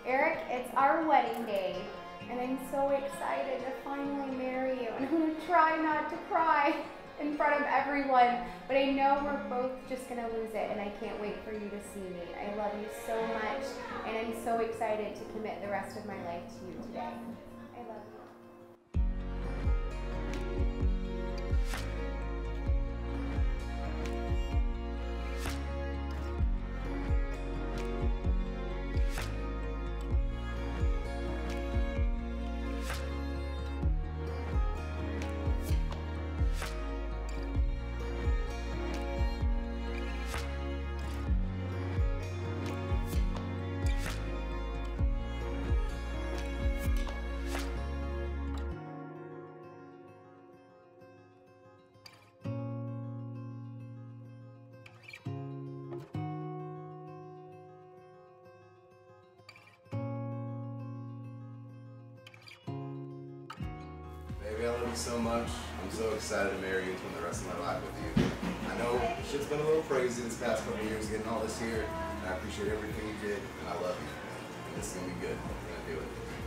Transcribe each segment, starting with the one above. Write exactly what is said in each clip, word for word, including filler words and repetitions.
Eric, it's our wedding day, and I'm so excited to finally marry you. And I'm gonna try not to cry in front of everyone, but I know we're both just gonna lose it, and I can't wait for you to see me. I love you so much, and I'm so excited to commit the rest of my life to you today. I love you. Baby, I love you so much. I'm so excited to marry you and spend the rest of my life with you. I know shit's been a little crazy this past couple of years getting all this here, and I appreciate everything you did, and I love you. And this is gonna be good. We're gonna do it.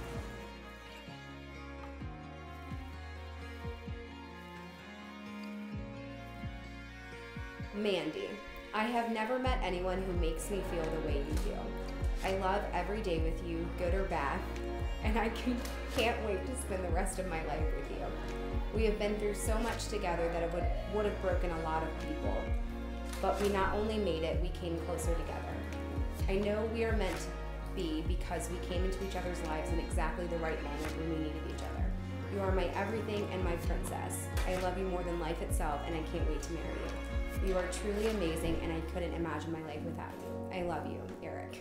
Mandy, I have never met anyone who makes me feel the way you do. I love every day with you, good or bad, and I can, can't wait to spend the rest of my life with you. We have been through so much together that it would, would have broken a lot of people, but we not only made it, we came closer together. I know we are meant to be because we came into each other's lives in exactly the right moment when we needed each other. You are my everything and my princess. I love you more than life itself, and I can't wait to marry you. You are truly amazing, and I couldn't imagine my life without you. I love you, Eric.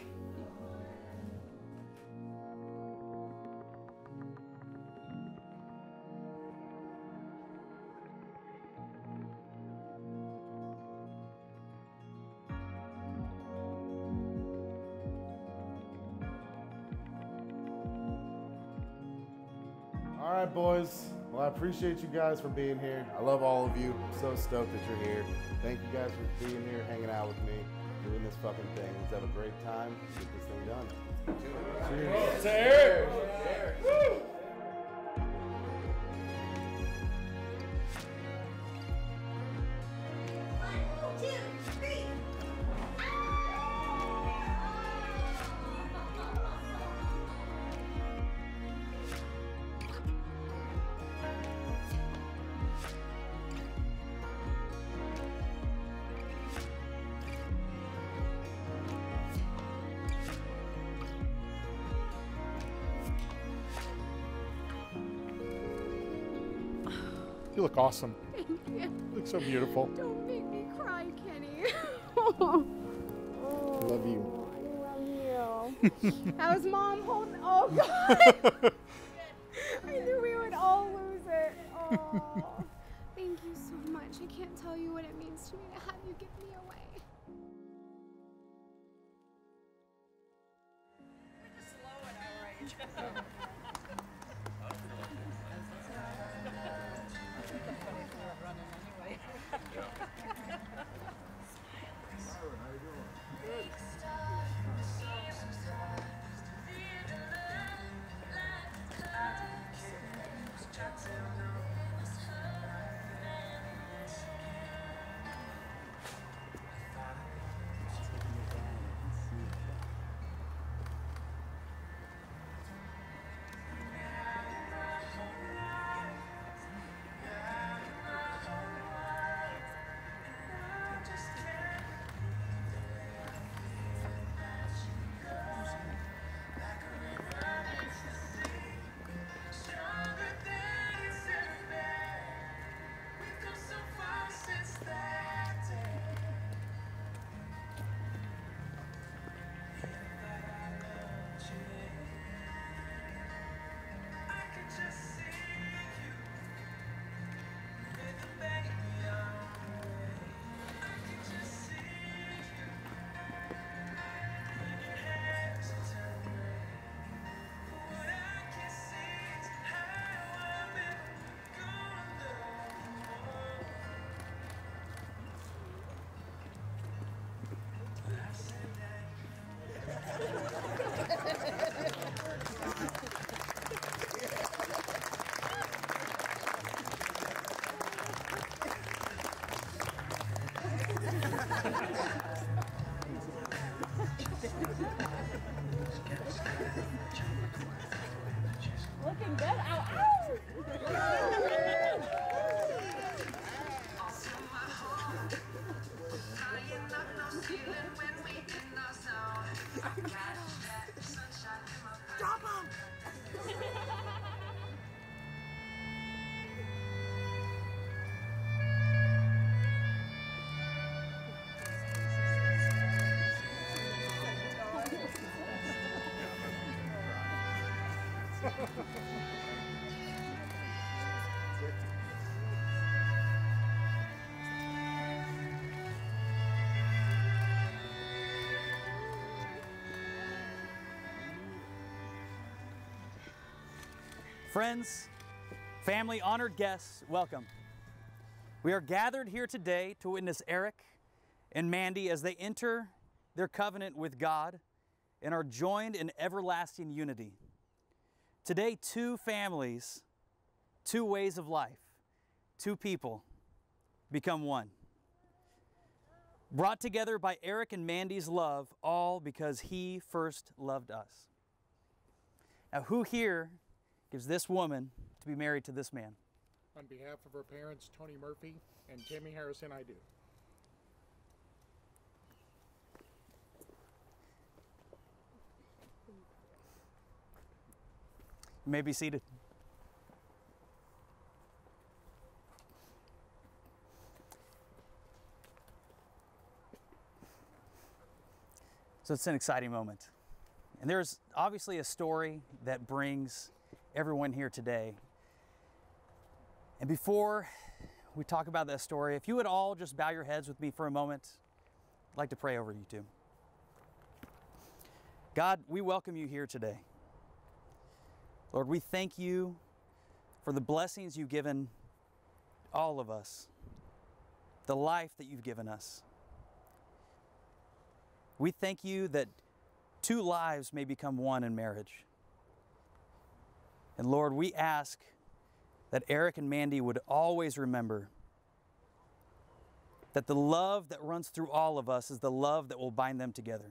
All right, boys. Well, I appreciate you guys for being here. I love all of you. I'm so stoked that you're here. Thank you guys for being here, hanging out with me, doing this fucking thing. Let's have a great time. Get this thing done. Cheers. To Eric. Woo! You look awesome. Thank you. You look so beautiful. Don't make me cry, Kenny. Love you. I love you. How's mom holding? Oh God! I knew we would all lose it. Oh, thank you so much. I can't tell you what it means to me to have you give me away. We're just slow at our age. looking good. Ow, ow. Drop him! Friends, family, honored guests, welcome. We are gathered here today to witness Eric and Mandy as they enter their covenant with God and are joined in everlasting unity. Today, two families, two ways of life, two people become one. Brought together by Eric and Mandy's love, all because he first loved us. Now, who here gives this woman to be married to this man? On behalf of her parents, Tony Murphy and Tammy Harrison, I do. You may be seated. So it's an exciting moment. And there's obviously a story that brings everyone here today. And before we talk about that story, if you would all just bow your heads with me for a moment, I'd like to pray over you two. God, we welcome you here today. Lord, we thank you for the blessings you've given all of us, the life that you've given us. We thank you that two lives may become one in marriage. And Lord, we ask that Eric and Mandy would always remember that the love that runs through all of us is the love that will bind them together.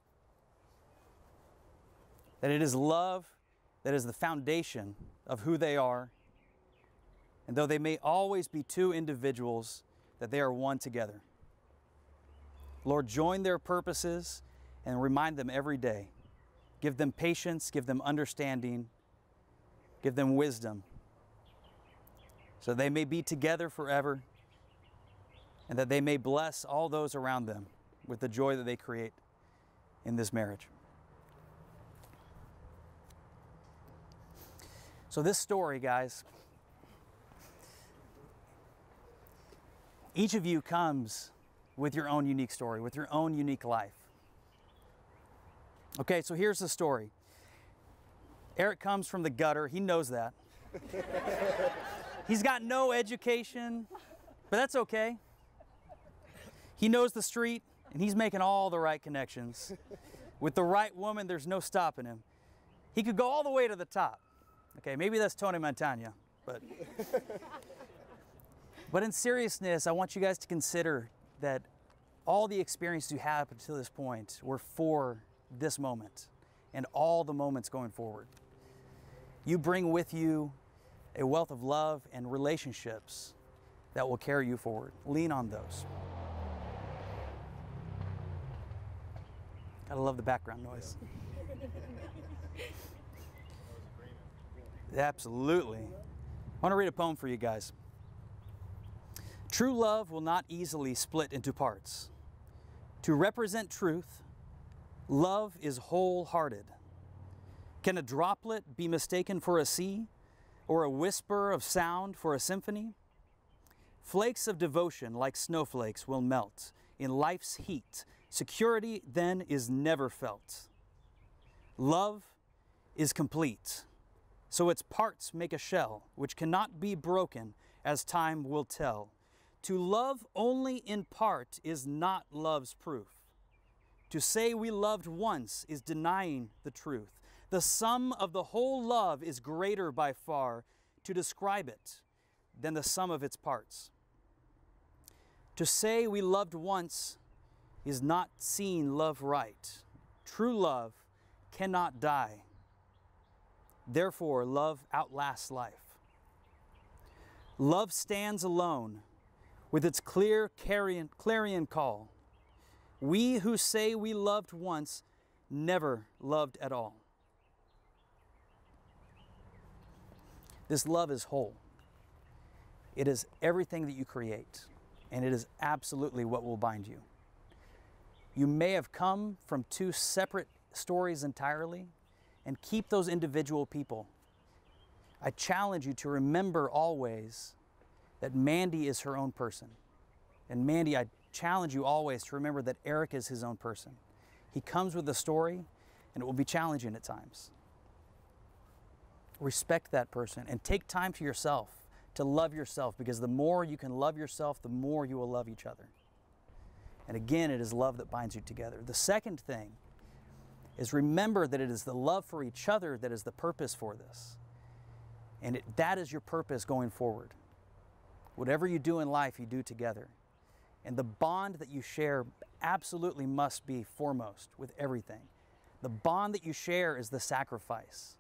That it is love that is the foundation of who they are. And though they may always be two individuals, that they are one together. Lord, join their purposes and remind them every day. Give them patience, give them understanding, give them wisdom, so they may be together forever and that they may bless all those around them with the joy that they create in this marriage. So this story, guys, each of you comes with your own unique story, with your own unique life. Okay, so here's the story. Eric comes from the gutter. He knows that. He's got no education, but that's okay. He knows the street, and he's making all the right connections. With the right woman, there's no stopping him. He could go all the way to the top. Okay, maybe that's Tony Montana, but... But in seriousness, I want you guys to consider that all the experiences you have up until this point were for this moment and all the moments going forward. You bring with you a wealth of love and relationships that will carry you forward. Lean on those. Gotta love the background noise. Absolutely. I want to read a poem for you guys. True love will not easily split into parts. To represent truth, love is wholehearted. Can a droplet be mistaken for a sea, or a whisper of sound for a symphony? Flakes of devotion like snowflakes will melt in life's heat. Security then is never felt. Love is complete, so its parts make a shell which cannot be broken, as time will tell. To love only in part is not love's proof. To say we loved once is denying the truth. The sum of the whole love is greater by far to describe it than the sum of its parts. To say we loved once is not seeing love right. True love cannot die. Therefore, love outlasts life. Love stands alone with its clear clarion, clarion call. We who say we loved once never loved at all. This love is whole. It is everything that you create, and it is absolutely what will bind you. You may have come from two separate stories entirely, and keep those individual people. I challenge you to remember always that Mandy is her own person. And Mandy, I challenge you always to remember that Eric is his own person. He comes with a story, and it will be challenging at times. Respect that person and take time to yourself to love yourself, because the more you can love yourself, the more you will love each other. And again, it is love that binds you together. The second thing is remember that it is the love for each other that is the purpose for this. And it, that is your purpose going forward. Whatever you do in life, you do together. And the bond that you share absolutely must be foremost with everything. The bond that you share is the sacrifice.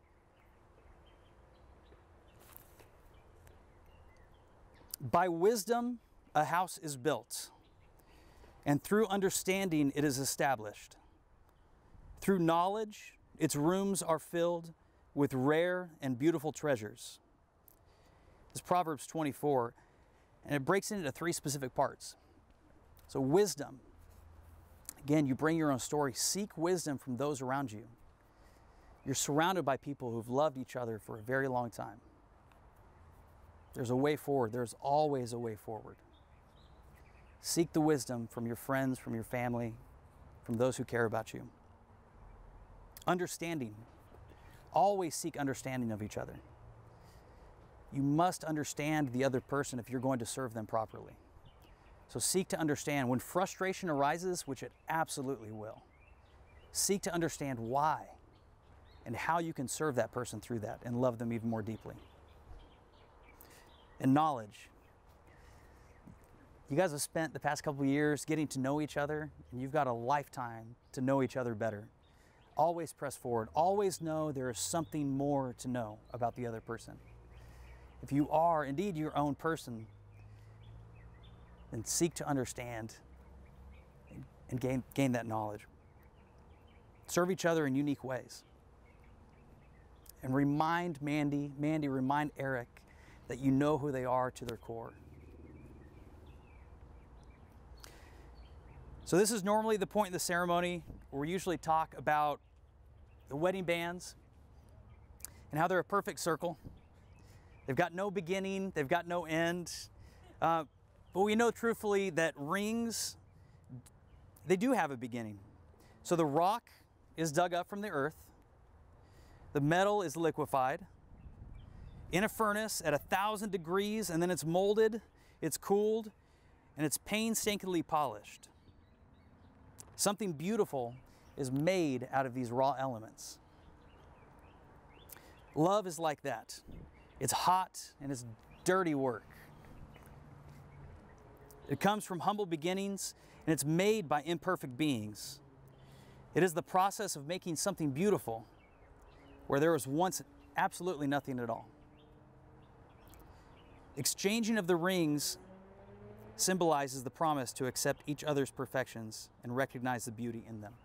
By wisdom, a house is built, and through understanding, it is established. Through knowledge, its rooms are filled with rare and beautiful treasures. This is Proverbs twenty-four, and it breaks it into three specific parts. So wisdom, again, you bring your own story. Seek wisdom from those around you. You're surrounded by people who've loved each other for a very long time. There's a way forward. There's always a way forward. Seek the wisdom from your friends, from your family, from those who care about you. Understanding. Always seek understanding of each other. You must understand the other person if you're going to serve them properly. So seek to understand. When frustration arises, which it absolutely will, seek to understand why and how you can serve that person through that and love them even more deeply. And knowledge. You guys have spent the past couple of years getting to know each other, and you've got a lifetime to know each other better. Always press forward. Always know there is something more to know about the other person. If you are indeed your own person, then seek to understand and gain, gain that knowledge. Serve each other in unique ways. And remind Mandy, Mandy, remind Eric that you know who they are to their core. So this is normally the point in the ceremony where we usually talk about the wedding bands and how they're a perfect circle. They've got no beginning, they've got no end. Uh, but we know truthfully that rings, they do have a beginning. So the rock is dug up from the earth. The metal is liquefied in a furnace at a thousand degrees, and then it's molded, it's cooled, and it's painstakingly polished. Something beautiful is made out of these raw elements. Love is like that. It's hot and it's dirty work. It comes from humble beginnings, and it's made by imperfect beings. It is the process of making something beautiful where there was once absolutely nothing at all. Exchanging of the rings symbolizes the promise to accept each other's perfections and recognize the beauty in them.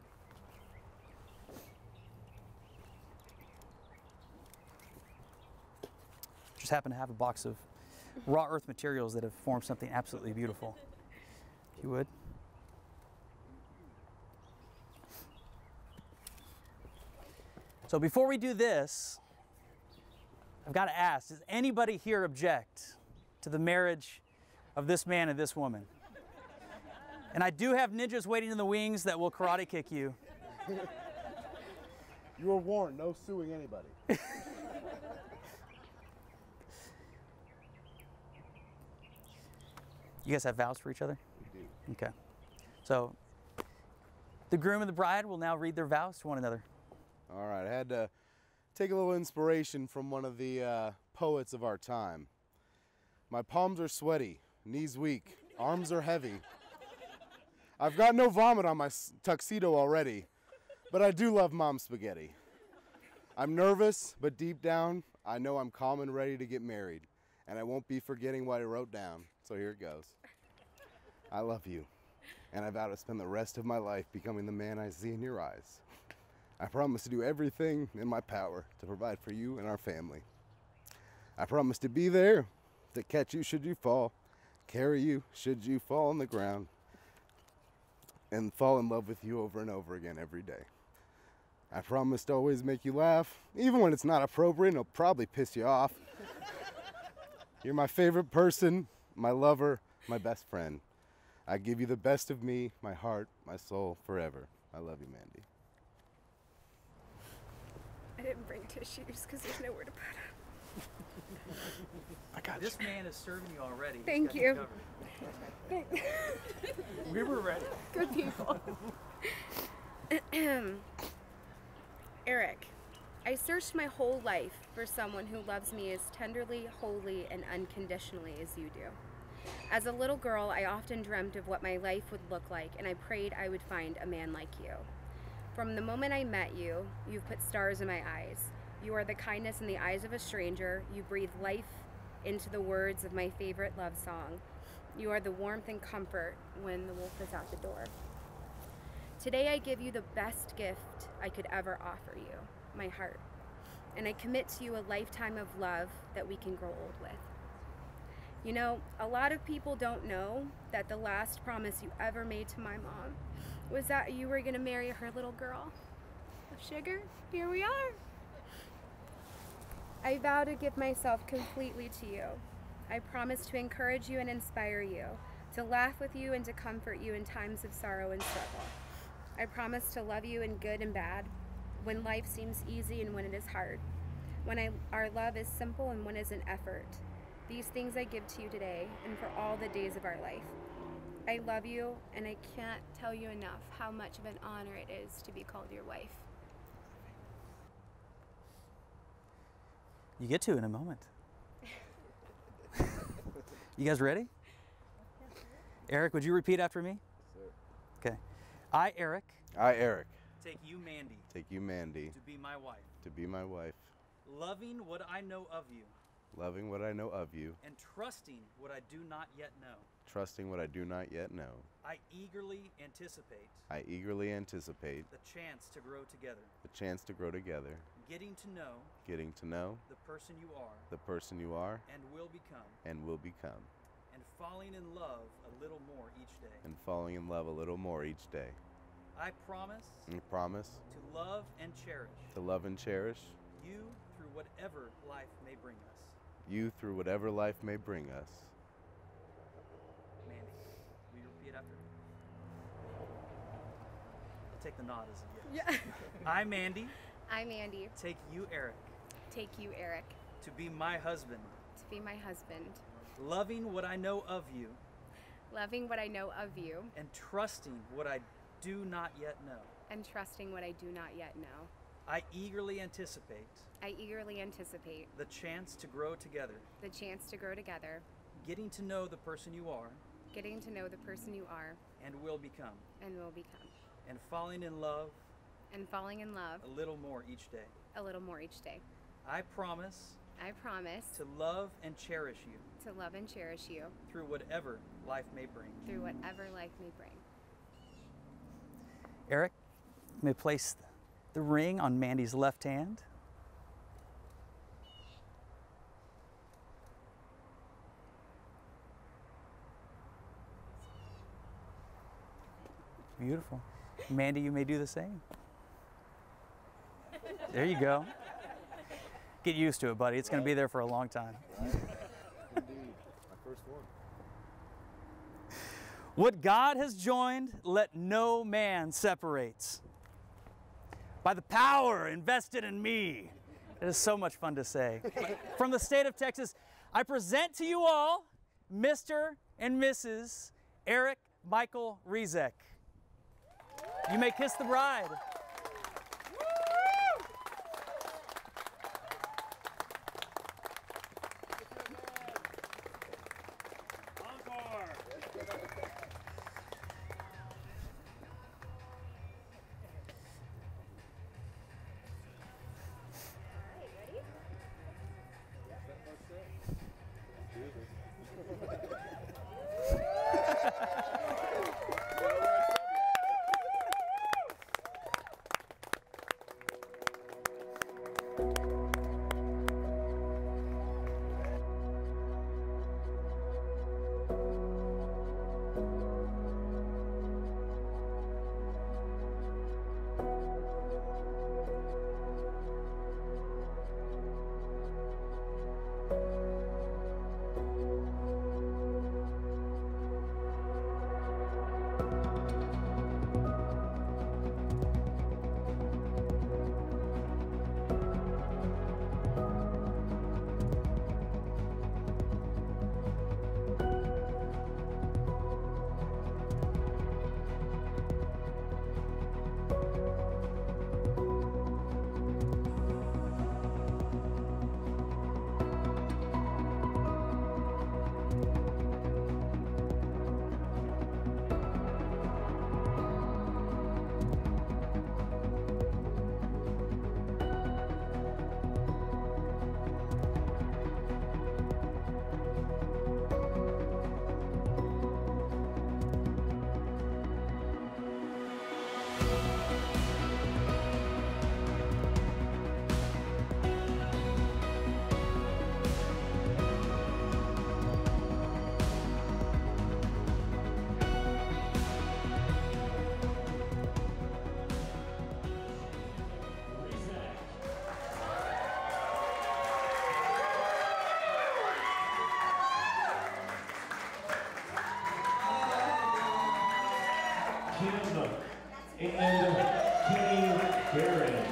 Just happen to have a box of raw earth materials that have formed something absolutely beautiful. If you would. So before we do this, I've got to ask, does anybody here object to the marriage of this man and this woman? And I do have ninjas waiting in the wings that will karate kick you. You were warned, no suing anybody. You guys have vows for each other? We do. Okay. So the groom and the bride will now read their vows to one another. All right, I had to take a little inspiration from one of the uh, poets of our time. My palms are sweaty, knees weak, arms are heavy. I've got no vomit on my tuxedo already, but I do love mom spaghetti. I'm nervous, but deep down, I know I'm calm and ready to get married, and I won't be forgetting what I wrote down. So here it goes. I love you, and I vow to spend the rest of my life becoming the man I see in your eyes. I promise to do everything in my power to provide for you and our family. I promise to be there to catch you should you fall, carry you should you fall on the ground, and fall in love with you over and over again every day. I promise to always make you laugh, even when it's not appropriate and it'll probably piss you off. You're my favorite person, my lover, my best friend. I give you the best of me, my heart, my soul, forever. I love you, Mandy. I didn't bring tissues because there's nowhere to put them. I got This man is serving you already. He's Thank got you. covered. We were ready. Good people. Eric, I searched my whole life for someone who loves me as tenderly, wholly, and unconditionally as you do. As a little girl, I often dreamt of what my life would look like, and I prayed I would find a man like you. From the moment I met you, you've put stars in my eyes. You are the kindness in the eyes of a stranger. You breathe life into the words of my favorite love song. You are the warmth and comfort when the wolf is out the door. Today I give you the best gift I could ever offer you, my heart. And I commit to you a lifetime of love that we can grow old with. You know, a lot of people don't know that the last promise you ever made to my mom was that you were gonna marry her little girl. Well, sugar, here we are. I vow to give myself completely to you. I promise to encourage you and inspire you, to laugh with you and to comfort you in times of sorrow and struggle. I promise to love you in good and bad, when life seems easy and when it is hard, when I, our love is simple and when it is an effort. These things I give to you today and for all the days of our life. I love you, and I can't tell you enough how much of an honor it is to be called your wife. You get to in a moment. You guys ready? Eric, would you repeat after me? Okay. I, Eric. I, Eric. Take you, Mandy. Take you, Mandy. To be my wife. To be my wife. Loving what I know of you. Loving what I know of you. And trusting what I do not yet know. Trusting what I do not yet know. I eagerly anticipate. I eagerly anticipate. The chance to grow together. The chance to grow together. Getting to know. Getting to know. The person you are. The person you are. And will become. And will become. And falling in love a little more each day. And falling in love a little more each day. I promise. I promise. To love and cherish. To love and cherish. You through whatever life may bring us. You through whatever life may bring us. Mandy, will you repeat after me? I'll take the nod as a yes. Yeah. I, Mandy. I, Mandy. Take you, Eric. Take you, Eric. To be my husband. To be my husband. Loving what I know of you. Loving what I know of you. And trusting what I do not yet know. And trusting what I do not yet know. I eagerly anticipate. I eagerly anticipate. The chance to grow together. The chance to grow together. Getting to know the person you are. Getting to know the person you are. And will become. And will become. And falling in love. And falling in love. A little more each day. A little more each day. I promise. I promise. To love and cherish you. To love and cherish you. Through whatever life may bring. Through whatever life may bring. Eric, you may place the ring on Mandy's left hand. Beautiful. Mandy, you may do the same. There you go. Get used to it, buddy. It's going to be there for a long time. Indeed. My first one. What God has joined, let no man separate. By the power invested in me. It is so much fun to say. From the state of Texas, I present to you all Mister and Missus Eric Michael Rezek. You may kiss the bride. and Kenny Barron.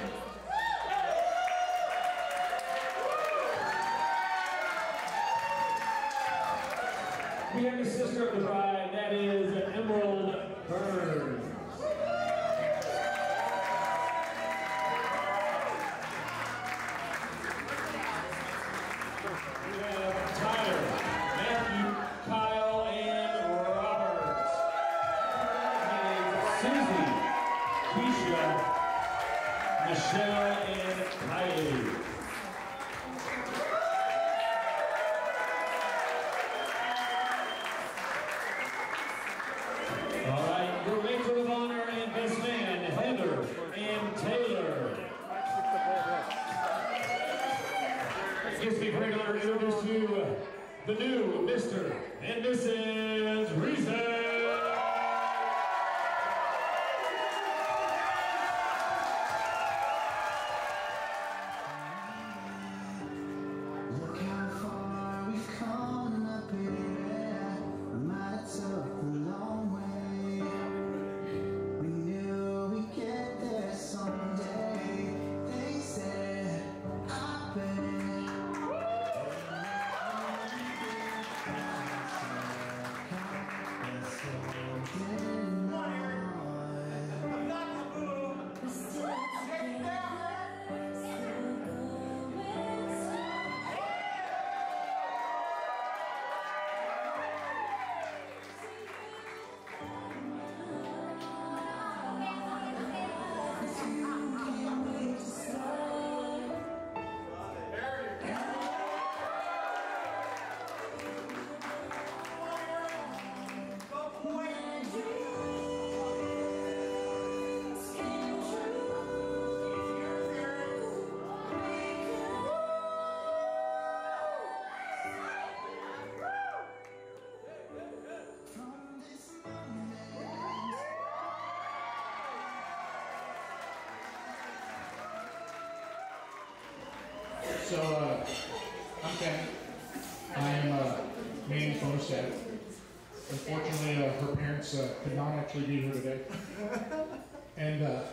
We have the sister of the bride, that is Emerald Burns. We have Tyler, Matthew, Kyle, and Robert. And Susie, Keisha, Michelle, and Kylie. All right, your matron of honor and best man, Heather and Taylor. It gives me great honor to introduce to you the new Mister and Missus Reason. So, uh, I'm Ken. I am uh, main bonus dad. Unfortunately, uh, her parents uh, could not actually be here today. And, uh,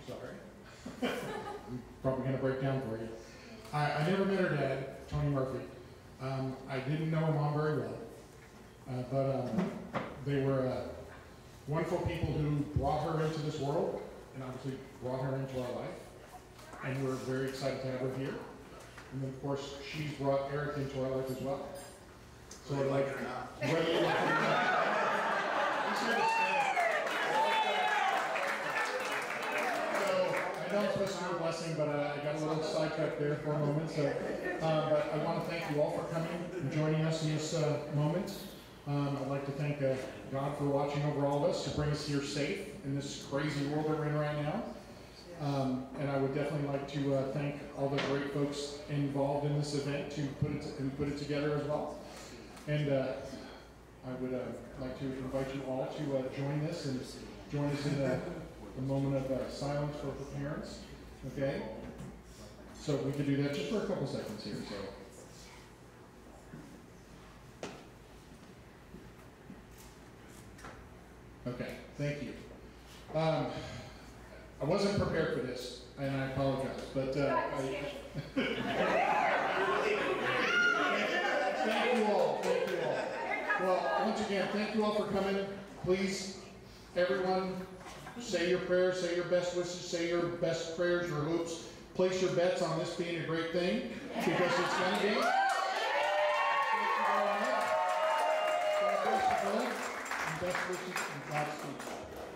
sorry. I'm probably going to break down for you. I, I never met her dad, Tony Murphy. Um, I didn't know her mom very well. Uh, but um, they were uh, wonderful people who brought her into this world and obviously brought her into our life. And we're very excited to have her here. And then, of course, she's brought Eric into our life as well. So, Whether like, like it or not. whether you like it or not. So, I know I'm supposed to do a blessing, but uh, I got a little sidetracked there for a moment. So, uh, but I want to thank you all for coming and joining us in this uh, moment. Um, I'd like to thank uh, God for watching over all of us to bring us here safe in this crazy world that we're in right now. Um, and I would definitely like to uh, thank all the great folks involved in this event to put it, who put it together as well. And uh, I would uh, like to invite you all to uh, join this and join us in a, a moment of uh, silence for her parents. Okay? So we could do that just for a couple seconds here. So. Okay, thank you. Um, I wasn't prepared for this, and I apologize, but uh, I, thank you all, thank you all. Well, once again, thank you all for coming. Please, everyone, say your prayers, say your best wishes, say your best prayers, your hopes. Place your bets on this being a great thing, because it's going to be. God bless you both, and best wishes and Godspeed.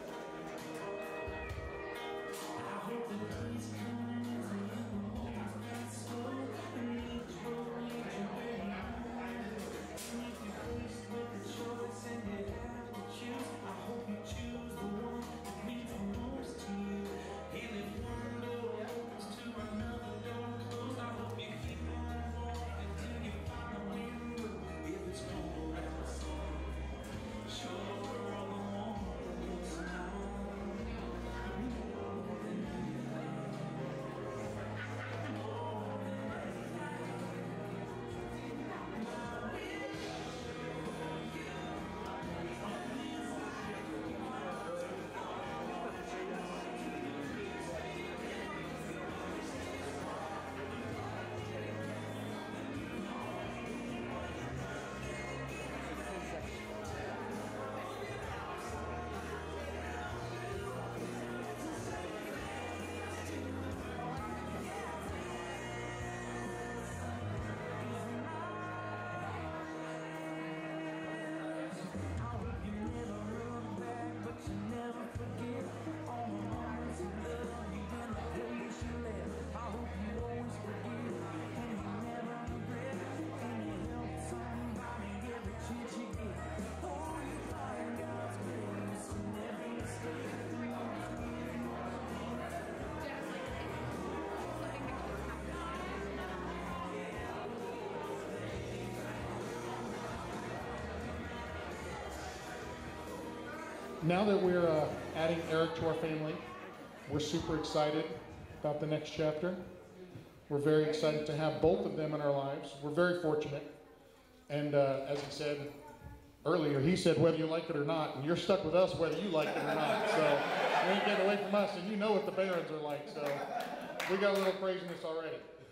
Now that we're uh, adding Eric to our family, we're super excited about the next chapter. We're very excited to have both of them in our lives. We're very fortunate. And uh, as he said earlier, he said whether you like it or not, and you're stuck with us whether you like it or not. So you ain't getting away from us, and you know what the Barons are like. So we got a little craziness already.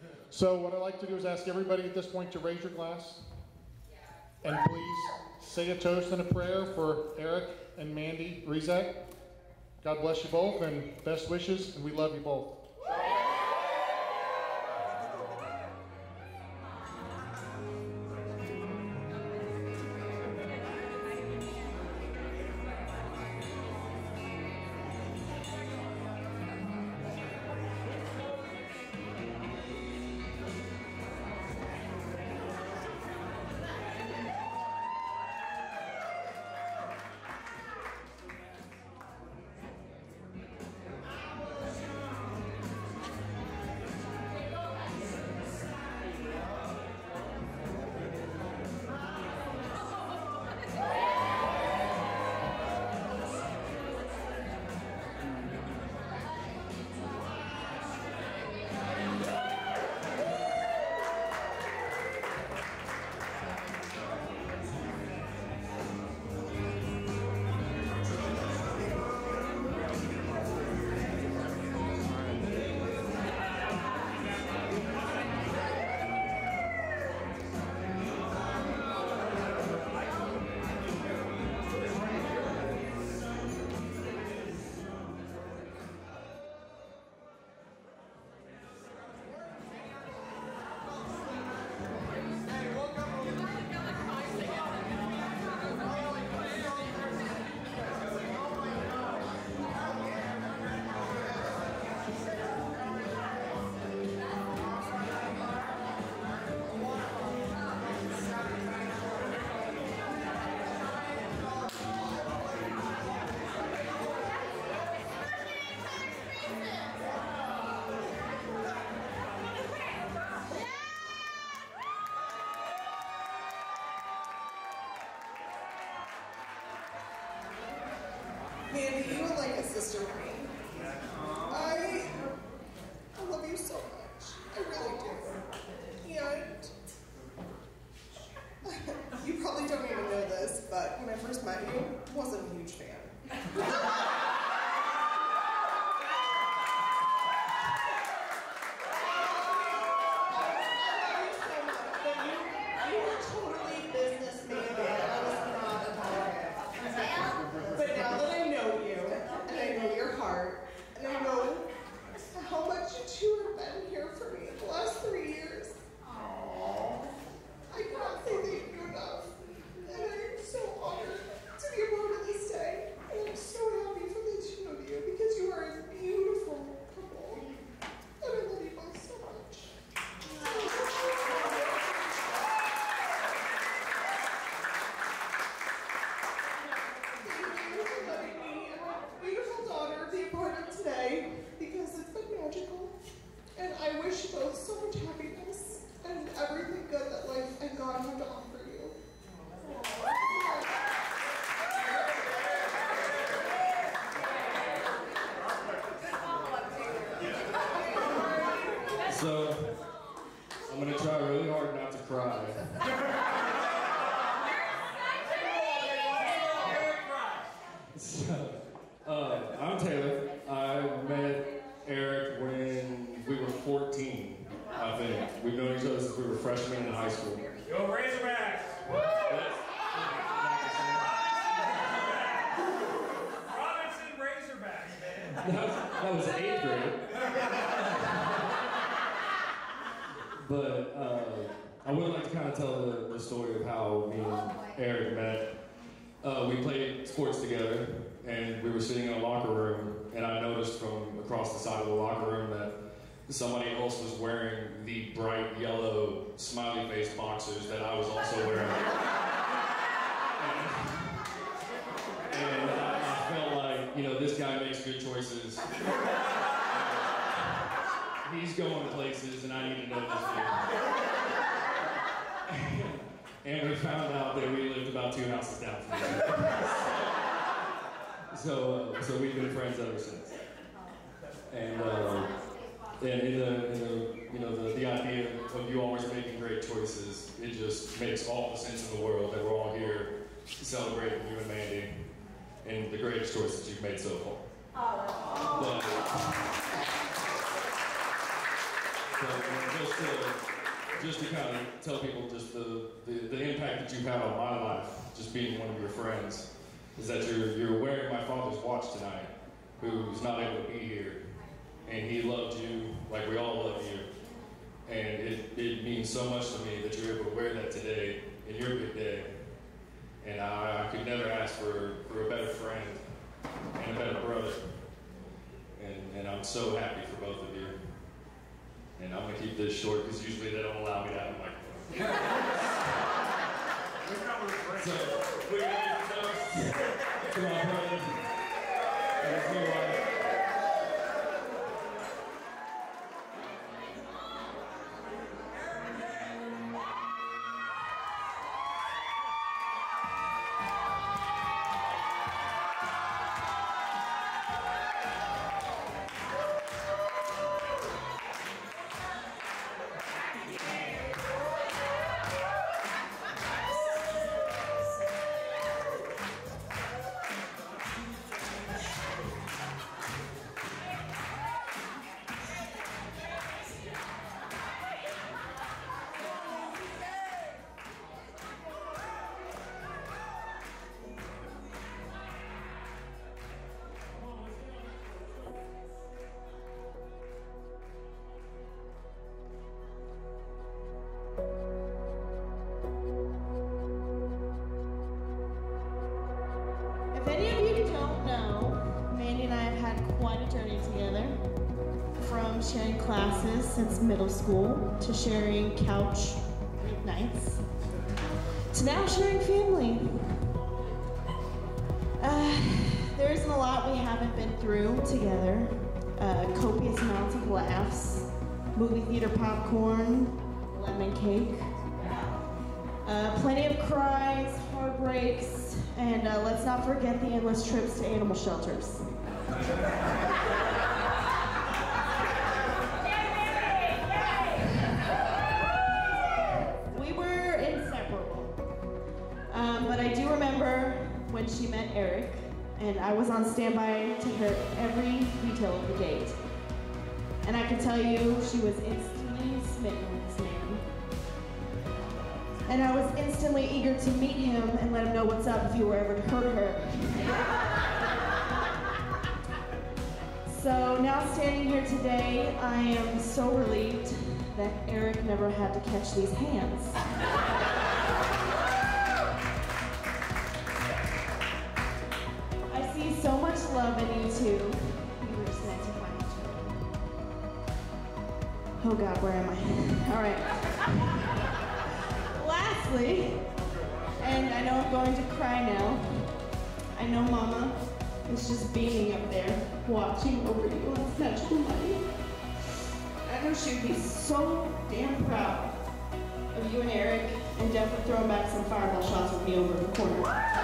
So what I'd like to do is ask everybody at this point to raise your glass. And please say a toast and a prayer for Eric and Mandy Rizak. God bless you both, and best wishes, and we love you both. Mandy, you are like a sister to me. I, I love you so much. I really do. And you probably don't even know this, but when I first met you, I wasn't a huge fan. So, I'm gonna try really hard not to cry. So, uh, I'm Taylor. I met Eric when we were fourteen, I think. We've known each other since we were freshmen in high school. Yo, Razorbacks! Robinson Razorbacks, man. That was, that was eighth grade. But uh, I would like to kind of tell the, the story of how me and Eric met. Uh, we played sports together, and we were sitting in a locker room, and I noticed from across the side of the locker room that somebody else was wearing the bright yellow smiley face boxers that I was also wearing. and and I, I felt like, you know, this guy makes good choices. He's going places, and I need to know this dude. And we found out that we lived about two houses down from each other. So, uh, so we've been friends ever since. And, uh, and in the, in the, you know, the, the idea of you always making great choices, it just makes all the sense in the world that we're all here celebrating you and Mandy and the greatest choices you've made so far. But, So, just to, just to kind of tell people just the, the, the impact that you've had on my life, just being one of your friends, is that you're, you're wearing my father's watch tonight, who's not able to be here, and he loved you like we all love you, and it, it means so much to me that you're able to wear that today in your big day, and I, I could never ask for, for a better friend and a better brother, and, and I'm so happy for both of you. And I'm going to keep this short because usually they don't allow me to have a microphone. So, we're going to toast to my brother and his new wife. If any of you don't know, Mandy and I have had quite a journey together. From sharing classes since middle school, to sharing couch nights, to now sharing family. Uh, there isn't a lot we haven't been through together. Uh, copious amounts of laughs, movie theater popcorn, lemon cake, uh, plenty of cries, heartbreaks, And uh, let's not forget the endless trips to animal shelters. We were inseparable. Um, but I do remember when she met Eric, and I was on standby to hear every detail of the date. And I can tell you, she was instantly smitten with this man. And I was instantly eager to meet him and let him know what's up if you were ever to hurt her. So now standing here today, I am so relieved that Eric never had to catch these hands. I see so much love in you two. You were just meant to find each other. Oh God, where am I? All right. Lastly, and I know I'm going to cry now, I know Mama is just beaming up there, watching over you on Snatchable Money. I know she'd be so damn proud of you and Eric, and definitely throwing back some fireball shots with me over in the corner.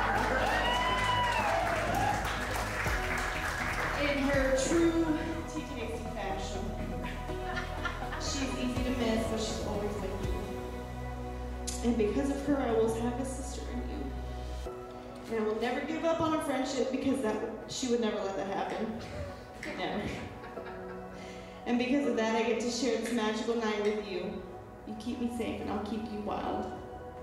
In her true T K C fashion, she's easy to miss, but she's always with you. And because of her, I will have a sister in you. And I will never give up on our friendship because that she would never let that happen. Never. And because of that, I get to share this magical night with you. You keep me safe and I'll keep you wild.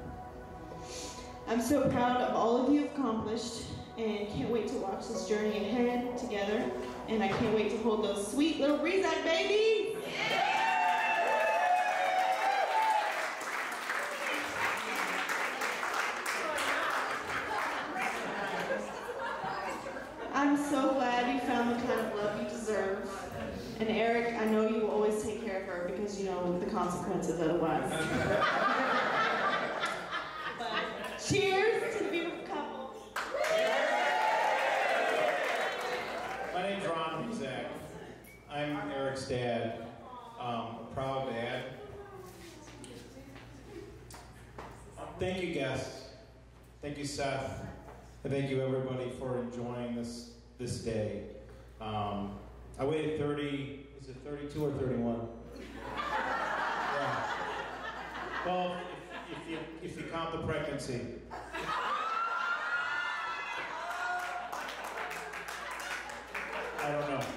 I'm so proud of all of you have accomplished and can't wait to watch this journey ahead together. And I can't wait to hold those sweet little Breezanne babies. I'm so glad you found the kind of love you deserve. And Eric, I know you will always take care of her because you know the consequences otherwise. But cheers to the beautiful couple. My name's Ron Zach. I'm Eric's dad. Um, a proud dad. Thank you, guests. Thank you, Seth. And thank you, everybody, for enjoying this this day. Um, I waited thirty, is it thirty-two or thirty-one? Yeah. Well, if, if, you, if you count the pregnancy. I don't know.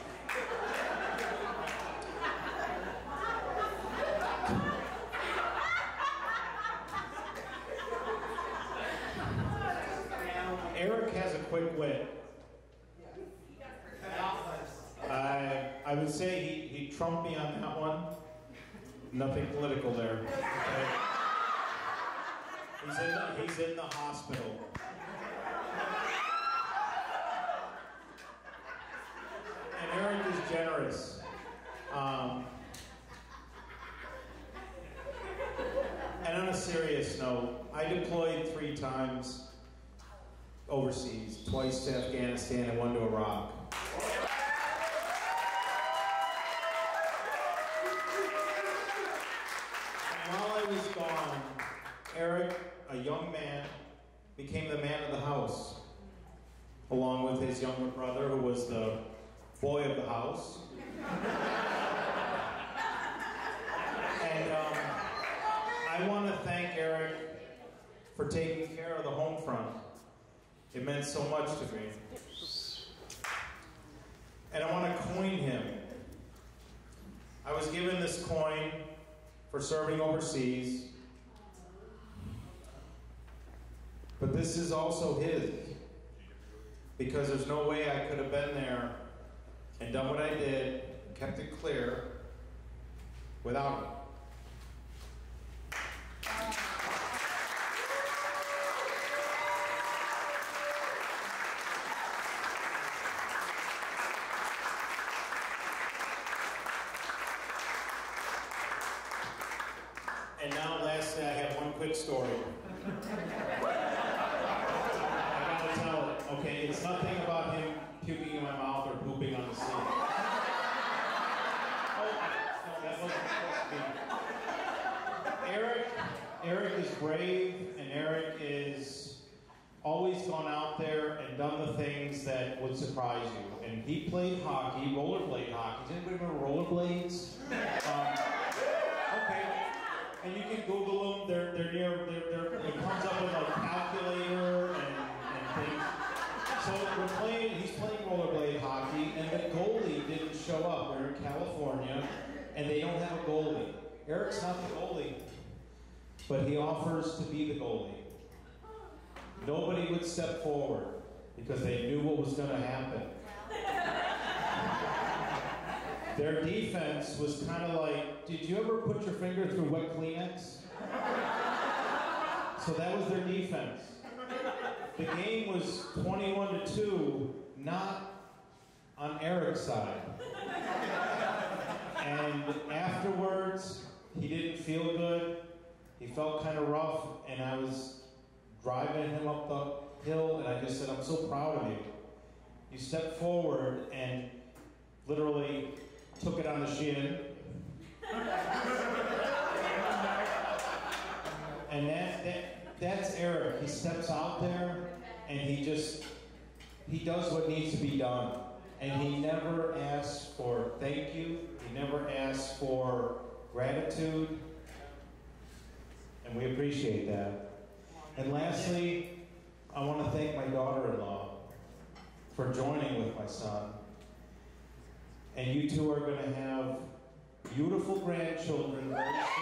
Eric has a quick wit. I, I would say he, he trumped me on that one. Nothing political there. Okay. He's, in the, he's in the hospital. And Eric is generous. Um, and on a serious note, I deployed three times overseas, twice to Afghanistan and one to Iraq. And while I was gone, Eric, a young man, became the man of the house, along with his younger brother, who was the boy of the house. And um, I want to thank Eric for taking care of the home front. It meant so much to me. And I want to coin him. I was given this coin for serving overseas, but this is also his, because there's no way I could have been there and done what I did, and kept it clear, without him. And now, lastly, I have one quick story. I gotta tell it, okay? It's nothing about him puking in my mouth or pooping on the seat. Oh, no, that wasn't supposed to be. Eric, Eric is brave, and Eric is always gone out there and done the things that would surprise you. And he played hockey, rollerblade hockey. Does anybody remember rollerblades? Um, okay. And you can Google them. They're they're near. They're, they're, it comes up with a calculator and, and things. So we're playing. He's playing rollerblade hockey, and the goalie didn't show up. We're in California, and they don't have a goalie. Eric's not the goalie, but he offers to be the goalie. Nobody would step forward because they knew what was going to happen. Their defense was kind of like, did you ever put your finger through wet Kleenex? So that was their defense. The game was twenty-one to two, not on Eric's side. And afterwards, he didn't feel good. He felt kind of rough, and I was driving him up the hill, and I just said, I'm so proud of you. You stepped forward and literally took it on the shin. And that, that, that's Eric. He steps out there, and he just, he does what needs to be done. And he never asks for thank you. He never asks for gratitude. And we appreciate that. And lastly, I want to thank my daughter-in-law for joining with my son. And you two are going to have beautiful grandchildren very soon.